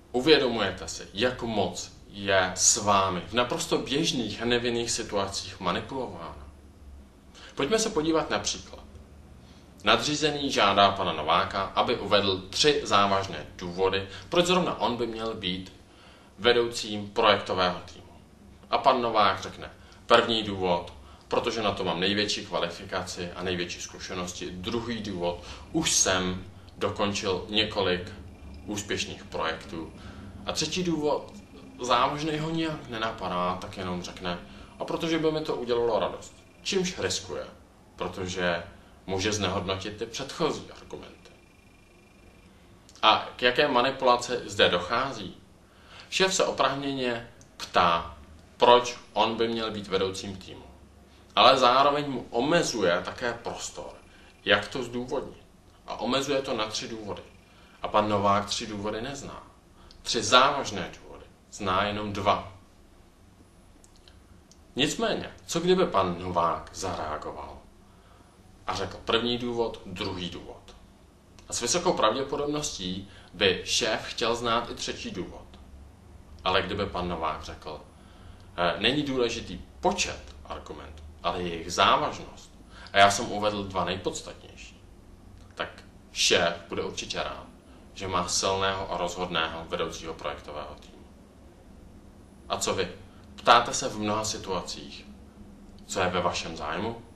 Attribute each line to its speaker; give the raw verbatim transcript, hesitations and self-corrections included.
Speaker 1: Uvědomujete si, jak moc je s vámi v naprosto běžných a nevinných situacích manipulováno? Pojďme se podívat na příklad. Nadřízený žádá pana Nováka, aby uvedl tři závažné důvody, proč zrovna on by měl být vedoucím projektového týmu. A pan Novák řekne, první důvod, protože na to mám největší kvalifikaci a největší zkušenosti. Druhý důvod, už jsem dokončil několik úspěšných projektů. A třetí důvod, závažný ho nijak nenapadá, tak jenom řekne, a protože by mi to udělalo radost. Čímž riskuje, protože může znehodnotit ty předchozí argumenty. A k jaké manipulaci zde dochází? Šéf se oprávněně ptá, proč on by měl být vedoucím týmu. Ale zároveň mu omezuje také prostor, jak to zdůvodnit. A omezuje to na tři důvody. A pan Novák tři důvody nezná. Tři závažné důvody. Zná jenom dva. Nicméně, co kdyby pan Novák zareagoval a řekl první důvod, druhý důvod. A s vysokou pravděpodobností by šéf chtěl znát i třetí důvod. Ale kdyby pan Novák řekl, není důležitý počet argumentů, ale jejich závažnost, a já jsem uvedl dva nejpodstatnější, tak šéf bude určitě rád, že má silného a rozhodného vedoucího projektového týmu. A co vy? Ptáte se v mnoha situacích, co je ve vašem zájmu?